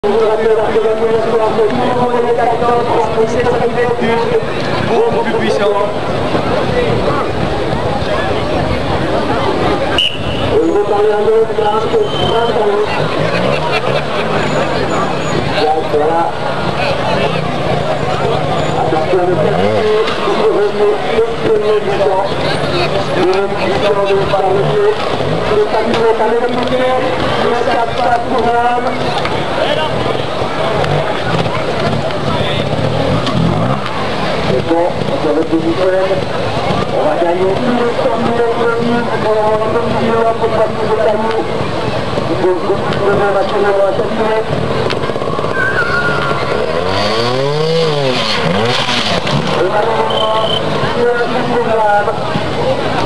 Beaucoup plus puissant. On va gagner tous les 100 000 premiers pour avoir un peu de millions pour passer de cailloux. Il faut que le national va s'assurer. Et malheureusement, c'est un petit programme.